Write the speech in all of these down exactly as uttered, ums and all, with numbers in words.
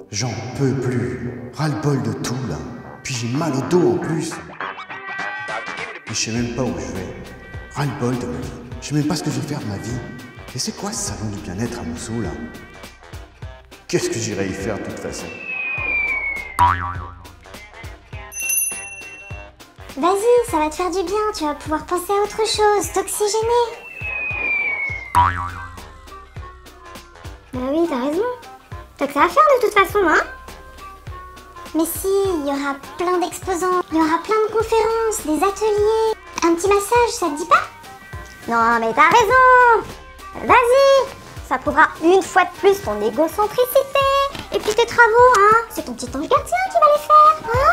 J'en peux plus. Ras-le-bol de tout là. Puis j'ai mal au dos en plus. Et je sais même pas où je vais. Ras-le-bol de ma vie. Je sais même pas ce que je vais faire de ma vie. Et c'est quoi ce salon du bien-être à Monceau là? Qu'est-ce que j'irai y faire de toute façon? Vas-y, ça va te faire du bien, tu vas pouvoir penser à autre chose, t'oxygéner. Bah oui, t'as raison. T'as que ça à faire de toute façon, hein? Mais si, il y aura plein d'exposants, il y aura plein de conférences, des ateliers, un petit massage, ça te dit pas? Non, mais t'as raison! Vas-y! Ça prouvera une fois de plus ton égocentricité. Et puis tes travaux, hein? C'est ton petit ange gardien qui va les faire, hein?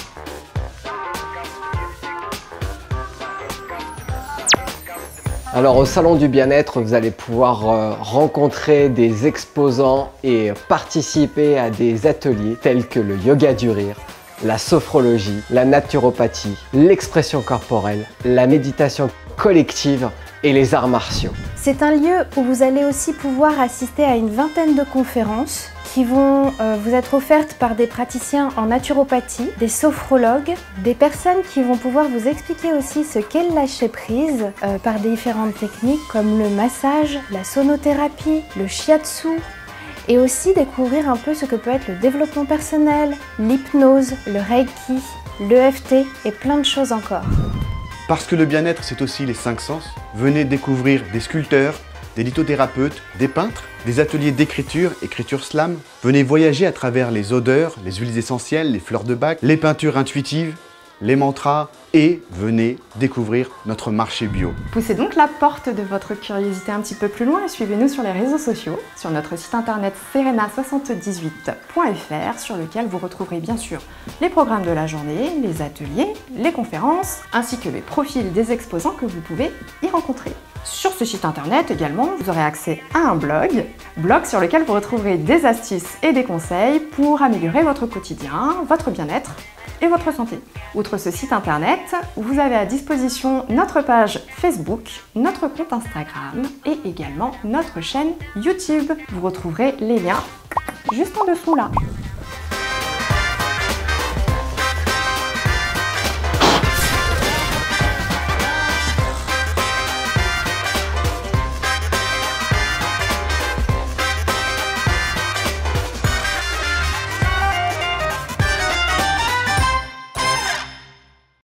Alors au salon du bien-être, vous allez pouvoir euh, rencontrer des exposants et participer à des ateliers tels que le yoga du rire, la sophrologie, la naturopathie, l'expression corporelle, la méditation collective et les arts martiaux. C'est un lieu où vous allez aussi pouvoir assister à une vingtaine de conférences qui vont euh, vous être offertes par des praticiens en naturopathie, des sophrologues, des personnes qui vont pouvoir vous expliquer aussi ce qu'est le lâcher prise euh, par différentes techniques comme le massage, la sonothérapie, le shiatsu, et aussi découvrir un peu ce que peut être le développement personnel, l'hypnose, le reiki, l'E F T et plein de choses encore. Parce que le bien-être, c'est aussi les cinq sens. Venez découvrir des sculpteurs, des lithothérapeutes, des peintres, des ateliers d'écriture, écriture slam. Venez voyager à travers les odeurs, les huiles essentielles, les fleurs de bac, les peintures intuitives, les mantras et venez découvrir notre marché bio. Poussez donc la porte de votre curiosité un petit peu plus loin et suivez-nous sur les réseaux sociaux, sur notre site internet serena soixante-dix-huit point F R sur lequel vous retrouverez bien sûr les programmes de la journée, les ateliers, les conférences, ainsi que les profils des exposants que vous pouvez y rencontrer. Sur ce site internet également, vous aurez accès à un blog, blog sur lequel vous retrouverez des astuces et des conseils pour améliorer votre quotidien, votre bien-être et votre santé. Outre ce site internet, vous avez à disposition notre page Facebook, notre compte Instagram et également notre chaîne YouTube. Vous retrouverez les liens juste en dessous là.